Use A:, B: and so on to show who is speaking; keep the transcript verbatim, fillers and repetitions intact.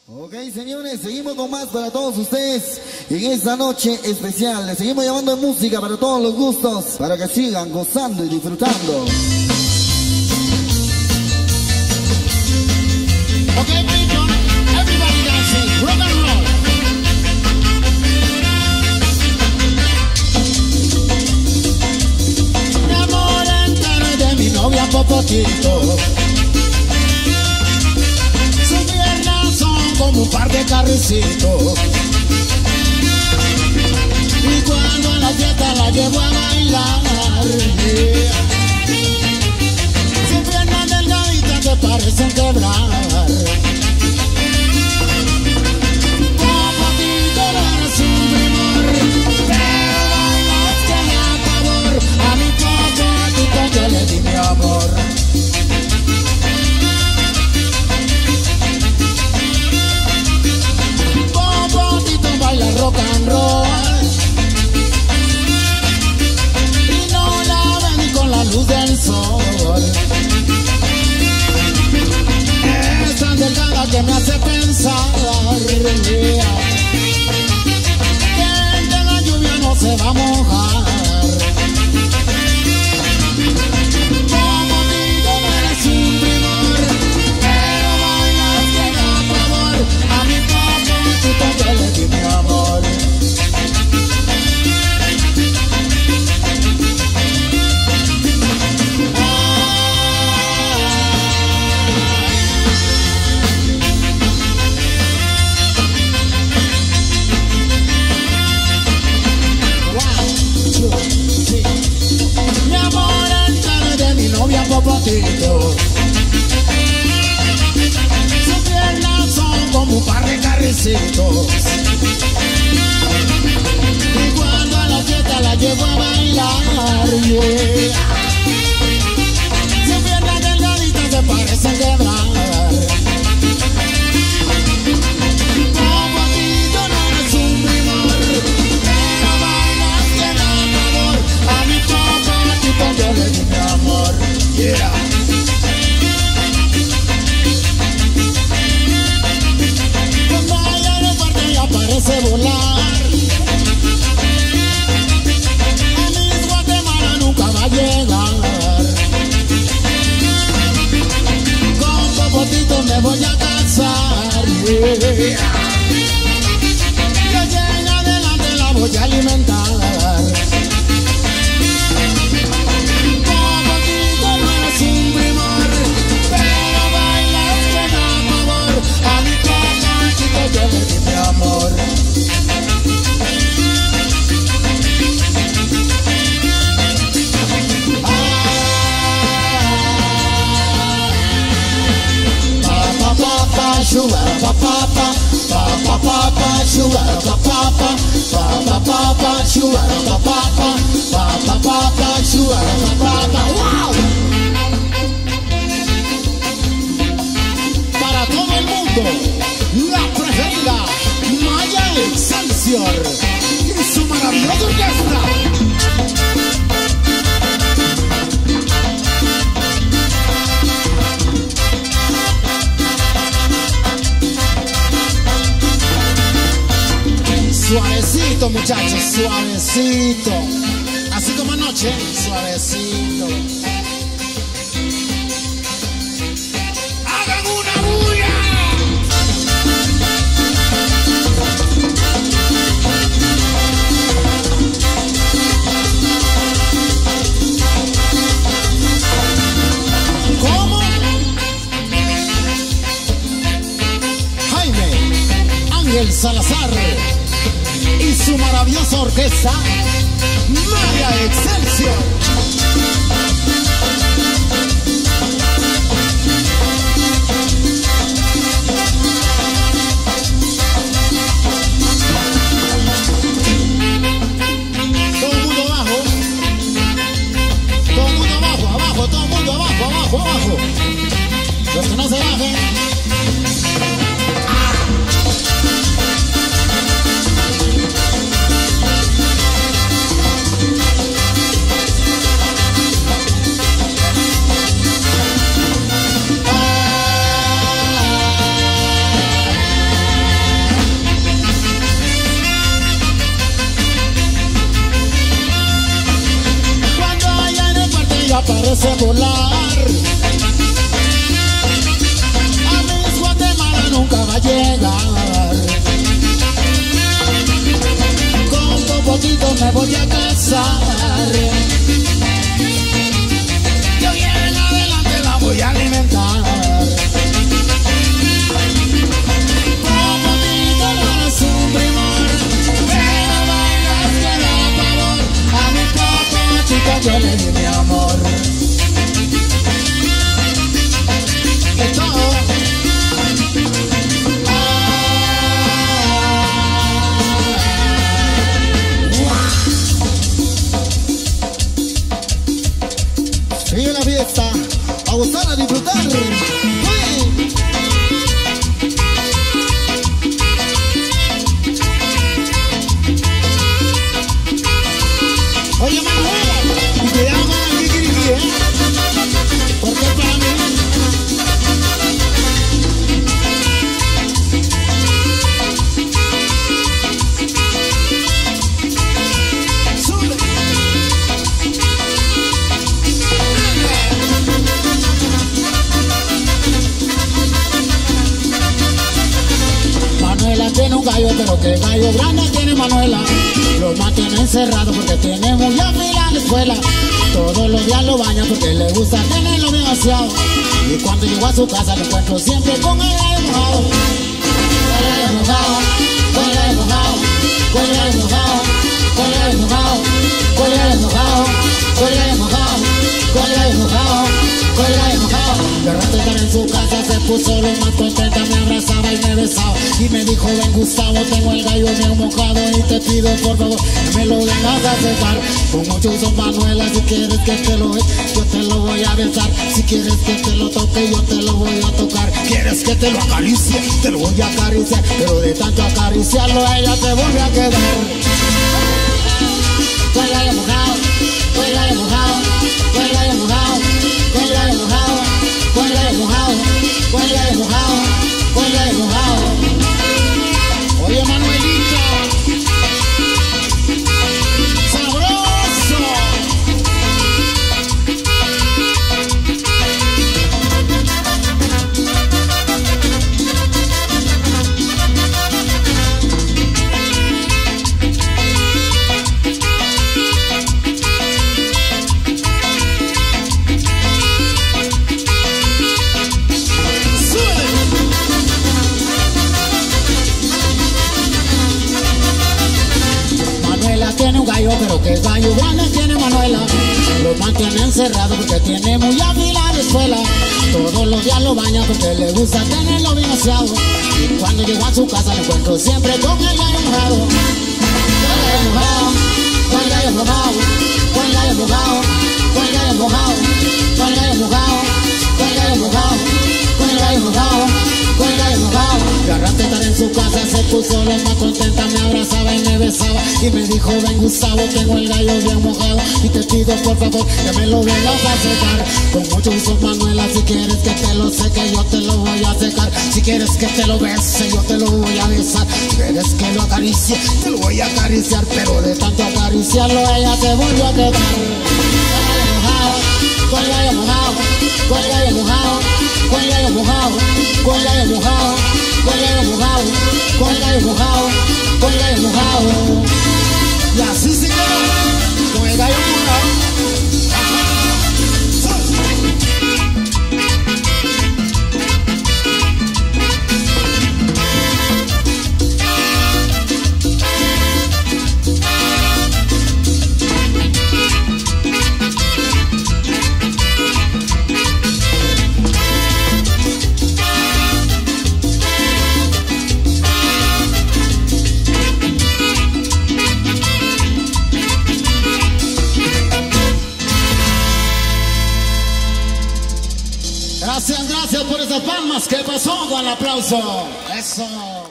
A: Ok, señores, seguimos con más para todos ustedes en esta noche especial. Les seguimos llamando de música para todos los gustos, para que sigan gozando y disfrutando.
B: Ok, people, everybody dancing, rock and roll. Mi amor entero de mi novia Popotito. Como un par de carricitos. Y cuando a la fiesta la llevo a bailar, yeah. Sus piernas delgaditas que parecen quebrar. Popotito no eres un primor, pero bailas que da favor. A mi Popotito yo le di mi amor. Baila rock and roll y no la ven ni con la luz del sol. Es tan delgada que me hace pensar, yeah, que el de la lluvia no se va a mojar. Popotito no eres un primor, pero bailas que da favor. A mi Popotito yo le di mi amor. Mi amor entero de mi novia Popotito. Sus piernas son como un par de carricitos. Y cuando a la fiesta la llevo a bailar, yeah, sus piernas delgaditas se parecen quebrar. Popotito no eres un primor, pero bailas que da favor. A mi Popotito yo le di mi amor, yeah. Parece volar. A mi Guatemala nunca va a llegar. Con Popotito me voy a casar, yeah. Que llegue adelante la voy a alimentar. Popotito no eres un primor, pero bailas que da favor. A mi Popotito yo le di mi amor. Sugar papa, papa papa, sugar papa, papa papa, sugar papa, papa papa, sugar papa. Wow. Para todo el mundo, la preferida Maya Excelsior y su maravillosa orquesta. Suavecito, muchachos, suavecito. Así como anoche, suavecito. ¡Hagan una bulla! ¿Cómo? Jaime Ángel Salazar y su maravillosa orquesta Maya Excelsior. Todo el mundo abajo, todo el mundo abajo, abajo, todo el mundo abajo, abajo, abajo. Los que no se bajen. parece volar. A Miss Guatemala nunca va a llegar. Con poquito me voy a casar. Yo bien en adelante la voy a alimentar. Popotito no es un primor, pero bailas que da pavor. A mi popotito yo le di mi amor. Esto sigue la fiesta, a gozar, a disfrutar. ¡Oye! Oye, Manuela, y te llaman aquí, Kikiriki, ¿eh? Porque para mí sube. Manuela tiene un gallo, pero que gallo grande tiene Manuela. Lo mantiene encerrado porque tiene muy afilada la escuela. Todos los días lo baña porque le gusta tenerlo demasiado. Y cuando llego a su casa lo encuentro siempre con el gallo mojado. Con el gallo mojado, con el gallo mojado, con el gallo mojado, con el gallo mojado, con el gallo mojado, con el gallo mojado, con el gallo mojado, con el gallo mojado. De rato estar en su casa se puso lo más contenta, me abrazaba y me besaba y me dijo: ven Gustavo, tengo el gallo bien mojado y te pido por favor que me lo vengas a secar. Con mucho uso, Manuela, si quieres que te lo dé, yo te lo voy a besar. Si quieres que te lo toque, yo te lo voy a tocar. Quieres que te lo acaricie, te lo voy a acariciar. Pero de tanto acariciarlo a ella te vuelve a quedar. Con el gallo mojado, con el gallo mojado, con el gallo mojado, con el gallo mojado, con el gallo mojado, con el gallo mojado, con el gallo mojado. Oye, Manuelita, sabroso. Tiene un gallo, pero que gallo grande tiene Manuela. Lo mantiene encerrado porque tiene muy afilada la escuela. Todos los días lo baña porque le gusta tenerlo bien aseado. Y cuando llego a su casa lo encuentro siempre con el gallo mojado. Con el gallo mojado, con el gallo mojado, con el gallo mojado, con el gallo mojado, con el gallo mojado, con el gallo mojado, con el gallo mojado, con el gallo mojado. Y al rato estar en su casa se puso lo más contenta, me abrazaba y me besaba y me dijo: ven Gustavo, tengo el gallo bien mojado y te pido por favor que me lo vengas a secar. Con mucho gusto, Manuela, si quieres que te lo seque, yo te lo voy a secar. Si quieres que te lo bese, yo te lo voy a besar. Si quieres que lo acaricie, te lo voy a acariciar. Pero de tanto acariciarlo ella se volvió a quedar. Con el gallo mojado, con el gallo mojado, con el gallo mojado, con el gallo mojado, con el gallo mojado, con el gallo mojado, con el gallo mojado. Y así se quedó, con el gallo mojado. Gracias, gracias por esas palmas. ¿Qué pasó con el aplauso? Eso.